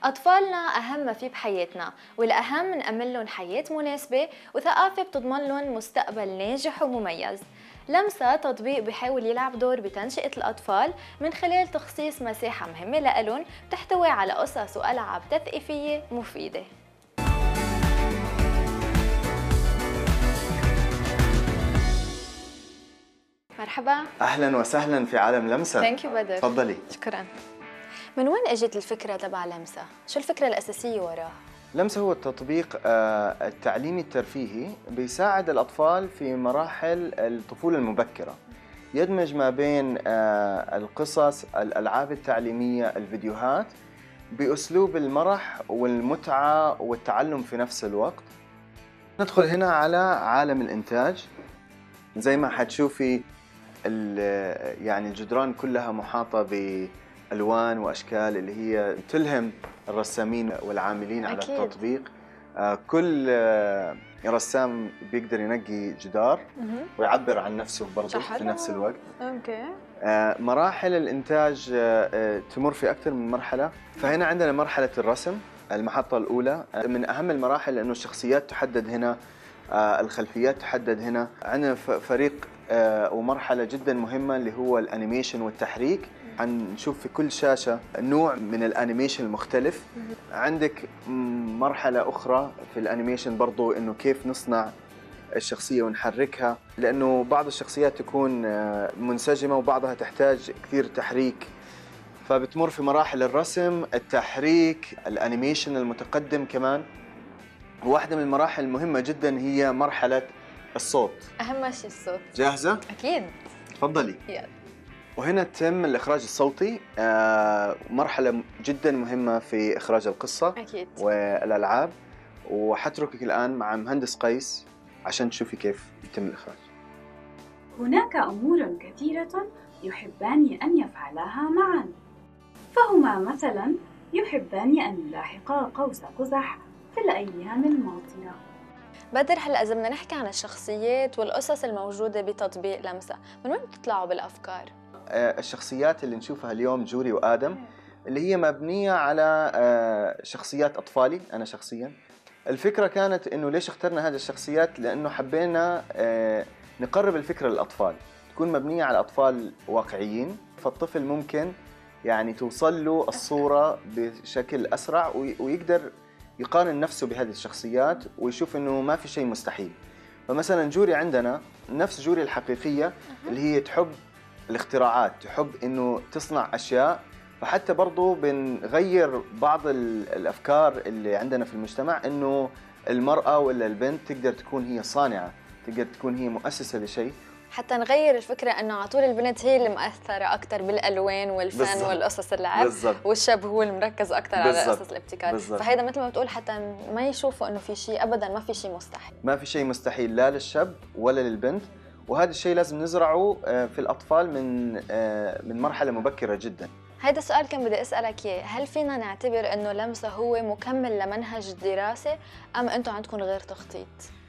أطفالنا أهم ما في بحياتنا، والأهم نأمن لهم حياة مناسبة وثقافة بتضمن لهم مستقبل ناجح ومميز. لمسة تطبيق بيحاول يلعب دور بتنشئة الأطفال من خلال تخصيص مساحة مهمة لإلهم بتحتوي على قصص وألعاب تثقيفية مفيدة. مرحبا. اهلا وسهلا في عالم لمسه. ثانك يو بدر. تفضلي. شكرا. من وين اجت الفكرة تبع لمسة؟ شو الفكرة الأساسية وراها؟ لمسه هو التطبيق التعليمي الترفيهي بيساعد الاطفال في مراحل الطفوله المبكره، يدمج ما بين القصص، الالعاب التعليميه، الفيديوهات باسلوب المرح والمتعه والتعلم في نفس الوقت. ندخل هنا على عالم الانتاج. زي ما حتشوفي يعني الجدران كلها محاطة بألوان وأشكال اللي هي تلهم الرسامين والعاملين على أكيد. التطبيق. كل رسام بيقدر ينقي جدار ويعبر عن نفسه برضه في نفس الوقت. اوكي. مراحل الإنتاج تمر في أكثر من مرحلة. فهنا عندنا مرحلة الرسم، المحطة الأولى من أهم المراحل لأنه الشخصيات تحدد هنا، الخلفيات تحدد هنا. عندنا فريق ومرحلة جدا مهمة اللي هو الانيميشن والتحريك. حنشوف في كل شاشة نوع من الانيميشن المختلف. عندك مرحلة أخرى في الانيميشن برضو إنه كيف نصنع الشخصية ونحركها، لأنه بعض الشخصيات تكون منسجمة وبعضها تحتاج كثير تحريك. فبتمر في مراحل الرسم، التحريك، الانيميشن المتقدم كمان. واحدة من المراحل المهمة جدا هي مرحلة الصوت. أهم شيء الصوت. جاهزة؟ أكيد. تفضلي. يلا. وهنا تم الإخراج الصوتي، مرحلة جدا مهمة في إخراج القصة أكيد. والألعاب. وحتركك الآن مع مهندس قيس عشان تشوفي كيف يتم الإخراج. هناك أمور كثيرة يحبان أن يفعلاها معا، فهما مثلا يحبان أن يلاحقا قوس قزح في الأيام الماضية. بدر، هلا إذا بدنا نحكي عن الشخصيات والقصص الموجودة بتطبيق لمسة، من وين بتطلعوا بالأفكار؟ الشخصيات اللي نشوفها اليوم جوري وآدم اللي هي مبنية على شخصيات أطفالي أنا شخصياً. الفكرة كانت إنه ليش اخترنا هذه الشخصيات؟ لأنه حبينا نقرب الفكرة للأطفال، تكون مبنية على أطفال واقعيين، فالطفل ممكن يعني توصل له الصورة بشكل أسرع ويقدر يقارن نفسه بهذه الشخصيات ويشوف إنه ما في شيء مستحيل. فمثلا جوري عندنا نفس جوري الحقيقية اللي هي تحب الاختراعات، تحب إنه تصنع أشياء. فحتى برضو بنغير بعض الأفكار اللي عندنا في المجتمع إنه المرأة ولا البنت تقدر تكون هي صانعة، تقدر تكون هي مؤسسة لشيء. حتى نغير الفكرة إنه على طول البنت هي اللي مؤثرة أكثر بالألوان والفن بالزبط. والقصص اللعب. بالزبط. والشاب هو المركز أكثر على بالزبط. قصص الابتكار. بالزبط. فهيدا مثل ما بتقول حتى ما يشوفوا إنه في شيء، أبداً ما في شيء مستحيل. ما في شيء مستحيل لا للشاب ولا للبنت، وهذا الشيء لازم نزرعه في الأطفال من مرحلة مبكرة جدا. هيدا السؤال كان بدي أسألك إياه، هل فينا نعتبر إنه لمسة هو مكمل لمنهج الدراسة أم أنتم عندكم غير تخطيط؟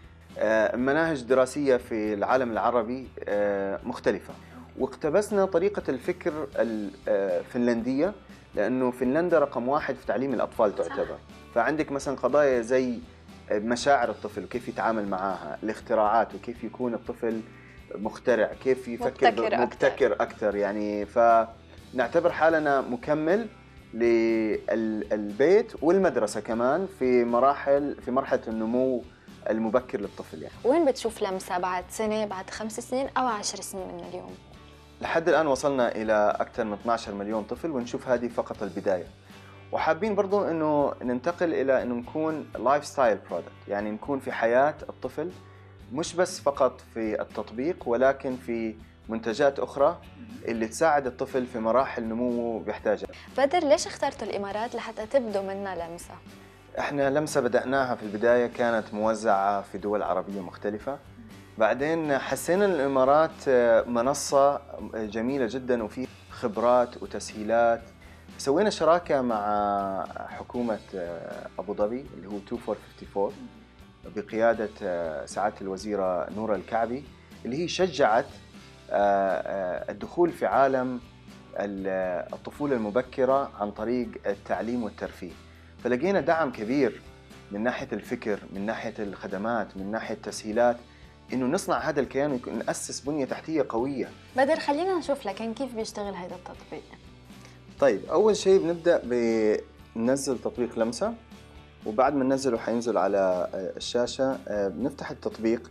المناهج الدراسية في العالم العربي مختلفة، واقتبسنا طريقة الفكر الفنلندية، لأنه فنلندا رقم 1 في تعليم الأطفال تعتبر. فعندك مثلا قضايا زي مشاعر الطفل وكيف يتعامل معها، الاختراعات وكيف يكون الطفل مخترع، كيف يفكر مبتكر أكثر يعني. فنعتبر حالنا مكمل للبيت والمدرسة كمان في مرحلة النمو المبكر للطفل يعني. وين بتشوف لمسة بعد سنة، بعد 5 سنين أو 10 سنين من اليوم؟ لحد الآن وصلنا إلى أكثر من 12 مليون طفل، ونشوف هذه فقط البداية. وحابين برضو إنه ننتقل إلى إنه نكون لايف ستايل برودكت، يعني نكون في حياة الطفل مش بس فقط في التطبيق ولكن في منتجات أخرى اللي تساعد الطفل في مراحل نموه بيحتاجها. بدر، ليش اخترتوا الإمارات لحتى تبدوا منها لمسة؟ احنا لمسة بدأناها في البداية كانت موزعة في دول عربية مختلفة، بعدين حسينا الإمارات منصة جميلة جدا وفي خبرات وتسهيلات. سوينا شراكة مع حكومة أبو ظبي اللي هو 2454 بقيادة سعادة الوزيرة نورة الكعبي، اللي هي شجعت الدخول في عالم الطفولة المبكرة عن طريق التعليم والترفيه. فلقينا دعم كبير من ناحية الفكر، من ناحية الخدمات، من ناحية التسهيلات، إنه نصنع هذا الكيان ونأسس بنية تحتية قوية. بدر خلينا نشوف لكن كيف بيشتغل هذا التطبيق. طيب أول شيء بنبدأ بننزل تطبيق لمسة، وبعد ما ننزله حينزل على الشاشة. بنفتح التطبيق.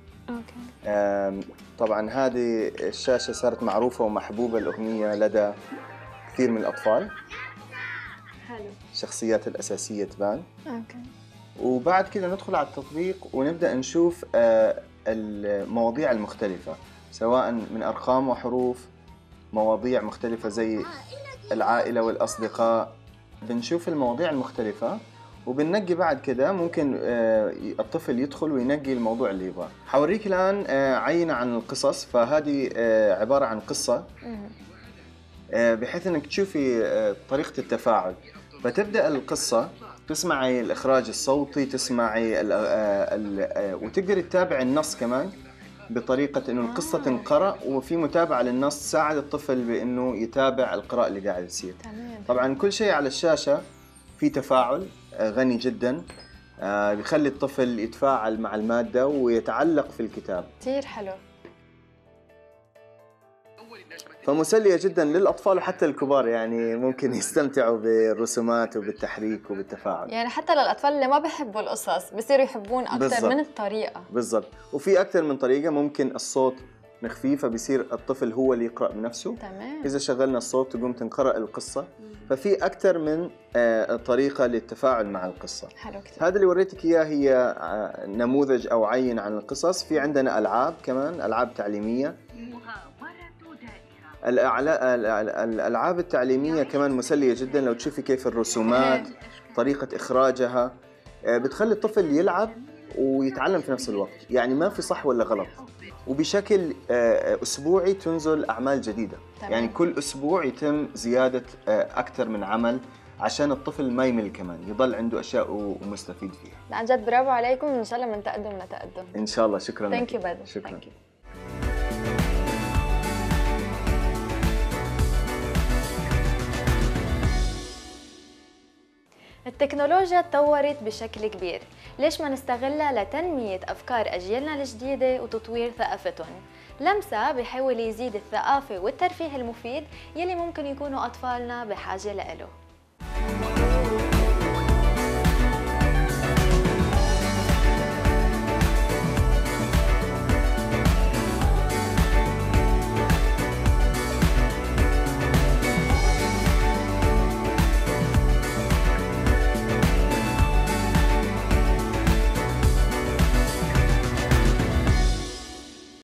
طبعا هذه الشاشة صارت معروفة ومحبوبة الأغنية لدى كثير من الأطفال. حلو. الشخصيات الأساسية تبان. وبعد كده ندخل على التطبيق ونبدأ نشوف المواضيع المختلفة، سواء من أرقام وحروف، مواضيع مختلفة زي العائلة والأصدقاء. بنشوف المواضيع المختلفة وبننقي بعد كده. ممكن الطفل يدخل وينقي الموضوع اللي يبغاه. حوريك الآن عينة عن القصص. فهذه عبارة عن قصة، بحيث أنك تشوفي طريقة التفاعل. فتبدأ القصة، تسمعي الإخراج الصوتي، تسمعي وتقدري تتابعي النص كمان بطريقة إنه القصة تنقرأ، وفي متابعة للنص تساعد الطفل بإنه يتابع القراءة اللي قاعد يصير. طبعا كل شيء على الشاشة في تفاعل غني جدا، بيخلي الطفل يتفاعل مع المادة ويتعلق في الكتاب. كثير حلو. فمسلية جدا للأطفال وحتى الكبار، يعني ممكن يستمتعوا بالرسومات وبالتحريك وبالتفاعل. يعني حتى للأطفال اللي ما بيحبوا القصص بصيروا يحبون أكثر بالزبط. من الطريقة. بالضبط. وفي أكثر من طريقة. ممكن الصوت نخفيه فبيصير الطفل هو اللي يقرأ بنفسه. تمام. إذا شغلنا الصوت تقوم تنقرأ القصة. ففي أكثر من طريقة للتفاعل مع القصة. حلو كتير. هذا اللي وريتك إياه هي نموذج أو عين عن القصص. في عندنا ألعاب كمان، ألعاب تعليمية. الألعاب التعليمية كمان مسلية جدا. لو تشوفي كيف الرسومات، طريقة إخراجها، بتخلي الطفل يلعب ويتعلم في نفس الوقت. يعني ما في صح ولا غلط. وبشكل أسبوعي تنزل أعمال جديدة. تمام. يعني كل أسبوع يتم زيادة أكثر من عمل عشان الطفل ما يمل، كمان يضل عنده أشياء ومستفيد فيها. عن جد برافو عليكم، إن شاء الله من تقدم لتقدم. إن شاء الله. شكرا لك. Thank you بدر. شكرا. Thank you. التكنولوجيا تطورت بشكل كبير، ليش ما نستغلها لتنمية أفكار أجيالنا الجديدة وتطوير ثقافتهم؟ لمسة بيحاول يزيد الثقافة والترفيه المفيد يلي ممكن يكونوا أطفالنا بحاجة لإله.